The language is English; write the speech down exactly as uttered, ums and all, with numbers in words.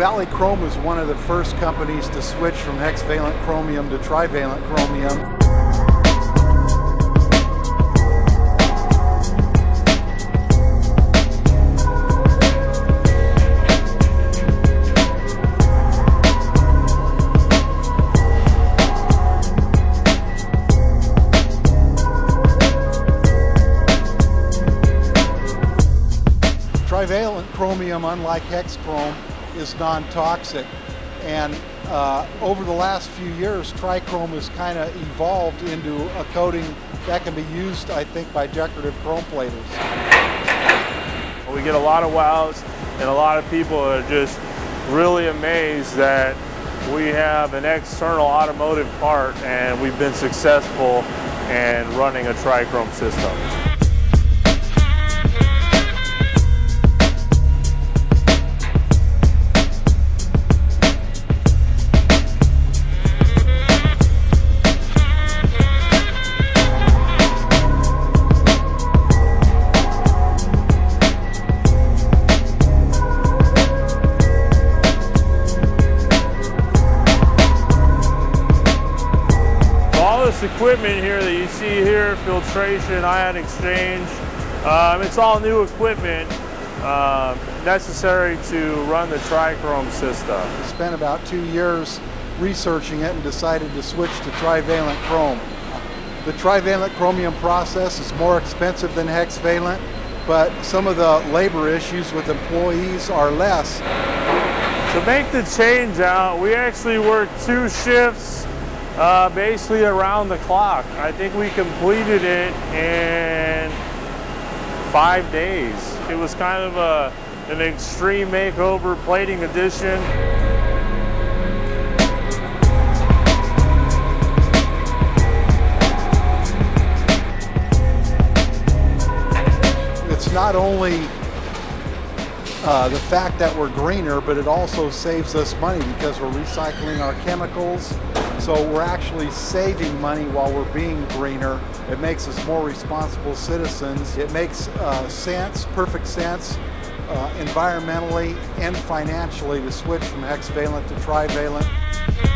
Valley Chrome was one of the first companies to switch from Hexavalent Chromium to Trivalent Chromium. Trivalent Chromium, unlike Hex-Chrome, is non-toxic, and uh, over the last few years, Trichrome has kind of evolved into a coating that can be used, I think, by decorative chrome platers. We get a lot of wows, and a lot of people are just really amazed that we have an external automotive part and we've been successful in running a Trichrome system. This equipment here that you see here, filtration, ion exchange, um, it's all new equipment uh, necessary to run the Trichrome system. I spent about two years researching it and decided to switch to Trivalent Chrome. The Trivalent Chromium process is more expensive than Hexavalent, but some of the labor issues with employees are less. To make the change out, we actually worked two shifts Uh, basically around the clock. I think we completed it in five days. It was kind of a, an extreme makeover plating addition. It's not only Uh, the fact that we're greener, but it also saves us money because we're recycling our chemicals. So we're actually saving money while we're being greener. It makes us more responsible citizens. It makes uh, sense, perfect sense, uh, environmentally and financially to switch from Hexavalent to Trivalent.